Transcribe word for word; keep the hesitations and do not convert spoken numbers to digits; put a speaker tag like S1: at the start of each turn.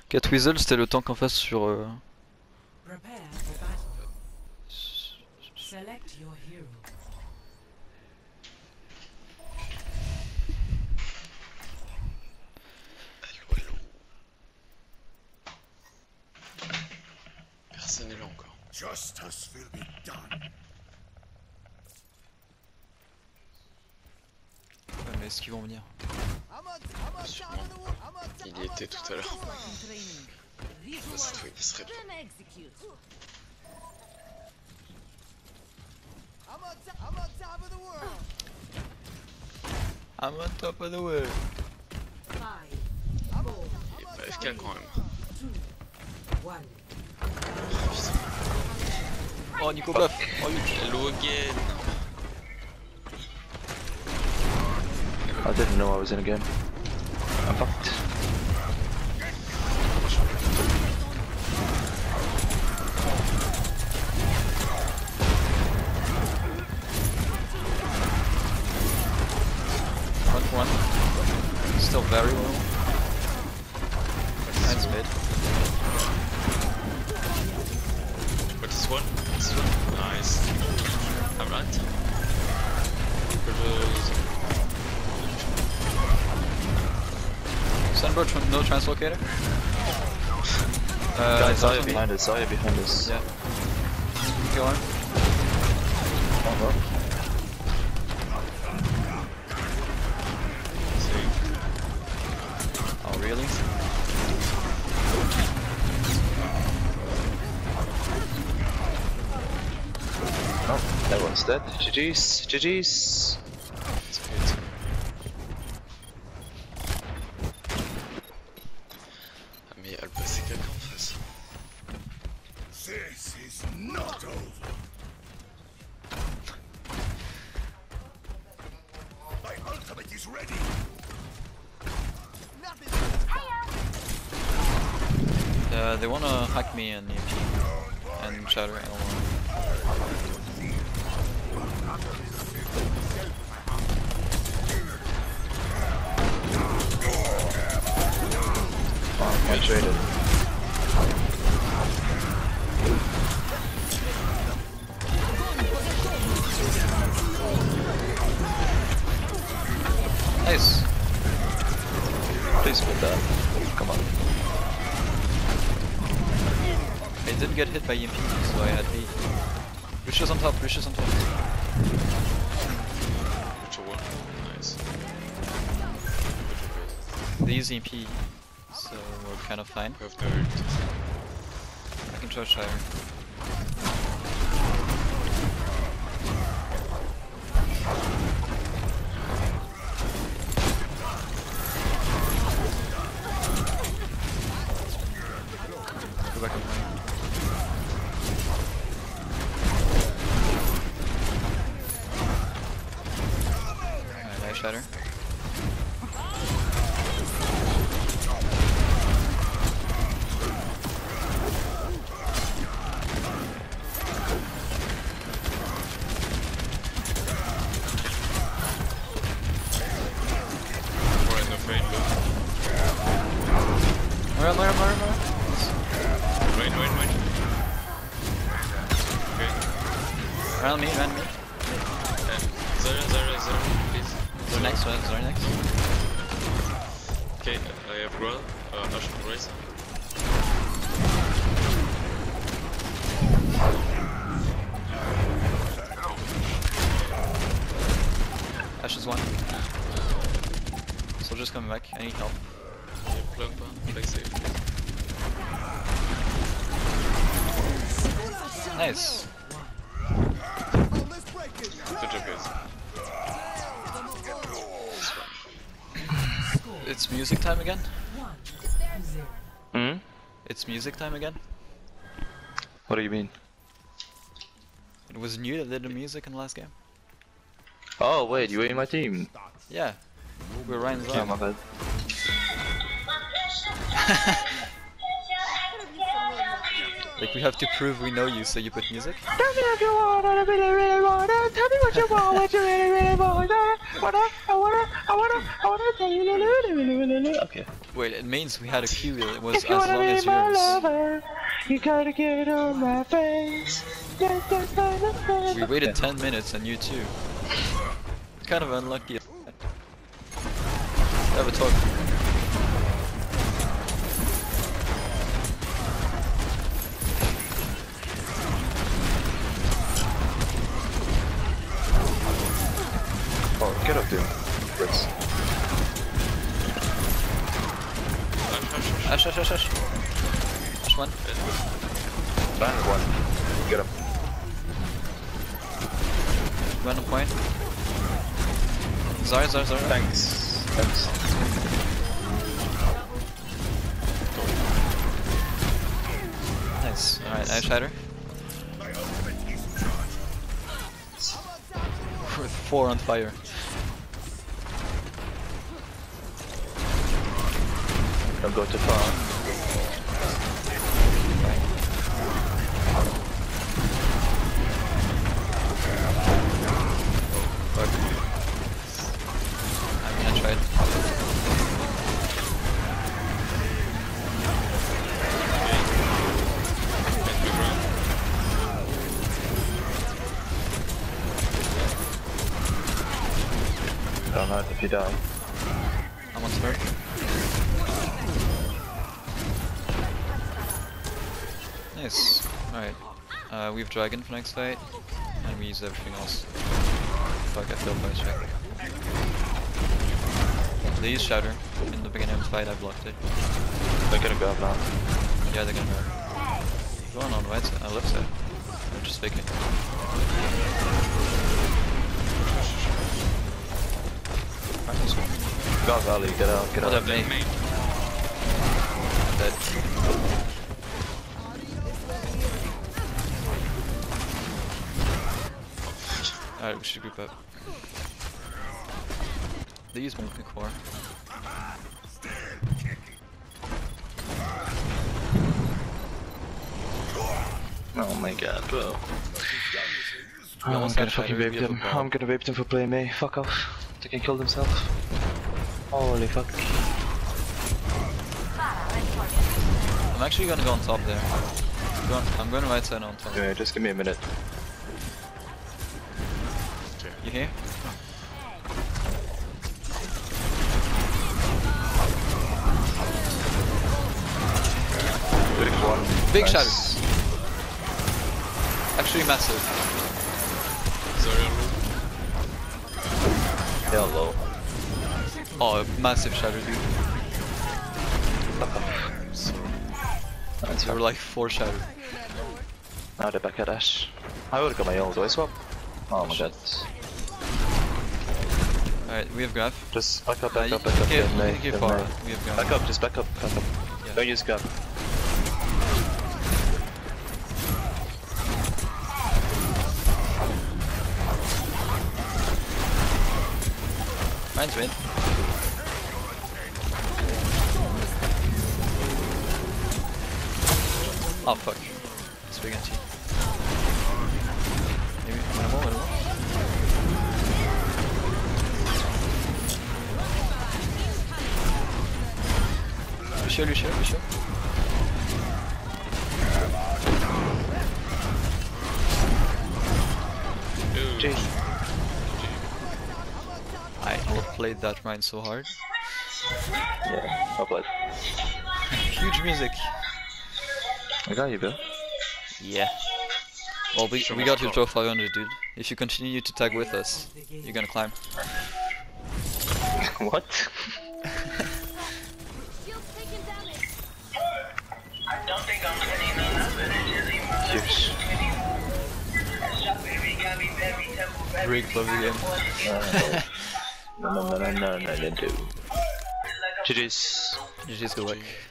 S1: Catweasel c'était le tank en face sur... Euh...
S2: Prepare for battle. Select your hero.
S3: Allô, allô. Personne n'est là encore.
S4: Justice will be done.
S1: Ouais, mais est-ce qu'ils vont venir?
S3: Sûrement. Il y était tout à l'heure. Cette fois, il serait pas.
S1: I'm on top of the world.
S3: Il est pas F K quand même.
S1: Oh Nico buff. Oh you.
S3: Hello again.
S5: I didn't know I was in a game. I'm fucked.
S1: Front one. Still very low. Nice mid.
S3: What is one? This one? Nice. I'm right.
S1: Sunbird, no translocator. Uh,
S5: Guys, Zaya behind us, Zaya behind us.
S1: Yeah. Go on.
S5: Oh,
S1: Oh really?
S5: oh, that one's dead. G G's, G G's.
S3: It's okay, it's okay. Ah mais il y a le passé quelqu'un en face.
S4: This is not over. My ultimate is ready.
S1: Uh, they wanna hack me and E P and shatter. I don't know.
S5: Oh, I traded.
S1: Nice.
S5: Please put that. Come on.
S1: I didn't get hit by E M P, so I had B. Lucius on top, Lucius on top.
S3: Which one? Nice.
S1: They use E M P, so we're kind of fine.
S3: We have no ult.
S1: I can try Shire. Go back and play. Alright, nice Shatter.
S3: We're in the rain, look.
S1: Mara, Mara, Mara, Mara.
S3: Rain, rain, rain. Okay.
S1: Around me, around me.
S3: And Zara, Zara, Zara, please.
S1: They're next, uh, they're next.
S3: Okay, I have Growl, uh, Ashen Race.
S1: Ash is one. Soldier's coming back, I need help.
S3: Yeah, plug one, play safe.
S1: Nice.
S3: Good job, guys.
S1: It's music time again?
S5: Hmm?
S1: It's music time again?
S5: What do you mean?
S1: It was you that did the music in the last game?
S5: Oh wait, you were in my team.
S1: Yeah. We were Ryan's
S5: Yeah, my
S1: live.
S5: bad.
S1: Like we have to prove we know you, so you put music?
S5: Tell me what you want, I really, really want it. Tell me what you want, what you really, really want. I wanna, I wanna, I wanna, I wanna tell you. Okay.
S1: Wait, it means we had a queue. It was
S5: If
S1: as
S5: you wanna
S1: long
S5: be
S1: as
S5: my
S1: yours.
S5: lover, you gotta get on my face.
S1: We waited ten minutes and you too. Kind of unlucky. Have a talk.
S5: Oh, get up there. Let's.
S1: Ash, ash, ash, ash. Ash one.
S5: Banner one. Get him.
S1: Random point. Zara, Zara, Zara.
S5: Thanks. Thanks.
S1: Nice. Alright, Ash Shatter. With four on fire.
S5: Don't go too far.
S1: Fuck. I'm gonna try it.
S5: Don't hurt if you die.
S1: I'm on third. Nice. Alright. Uh, we have Dragon for next fight, and we use everything else. Fuck, I failed by a check. They use Shatter. In the beginning of the fight, I blocked it.
S5: They're gonna go up now.
S1: Yeah, they're gonna go. Going on right side, uh, left side. They're just faking. Alright, let's go.
S5: Go Valley, get out, get
S1: What
S5: out.
S1: up, mate? Dead. Alright, we should group up. They use one pick four.
S5: Oh my god, bro.
S1: We
S5: I'm
S1: almost
S5: gonna
S1: had
S5: fucking
S1: Shatter,
S5: vape
S1: we have a
S5: them.
S1: ball.
S5: I'm gonna vape them for playing me. Fuck off. They can kill themselves. Holy fuck.
S1: I'm actually gonna go on top there. Go on, I'm going right side on top.
S5: Yeah, just give me a minute.
S1: You here?
S5: Big one.
S1: Big
S5: Nice.
S1: Shatter. Actually massive.
S5: Hello.
S1: Oh, massive Shatter, dude.
S5: Fuck off. That's
S1: There were
S5: fine.
S1: like four Shatter.
S5: Now they're back at Ash. I would've got my own, do I swap? Oh my god.
S1: Alright, we have Graph.
S5: Just back up, back
S1: Uh,
S5: up, back up.
S1: you
S5: Get
S1: can
S5: me,
S1: give, give
S5: get
S1: far.
S5: me.
S1: We have Graph.
S5: Back up, just back up, back up.
S1: Yeah.
S5: Don't use gun.
S1: Mine's win. Oh fuck. It's big anti. Maybe minimal, minimal. Lucio, Lucio, Lucio.
S5: Jeez.
S1: I outplayed that mine so hard.
S5: Yeah, well played.
S1: Huge music.
S5: I got you, bro.
S1: Yeah. Well, we, we got you to five hundred, dude. If you continue to tag with us, you're gonna climb.
S5: What? Huge.
S1: Rigged love the game.
S5: No, no, no, no, no, no, no, no. G G's.
S1: G G's good luck.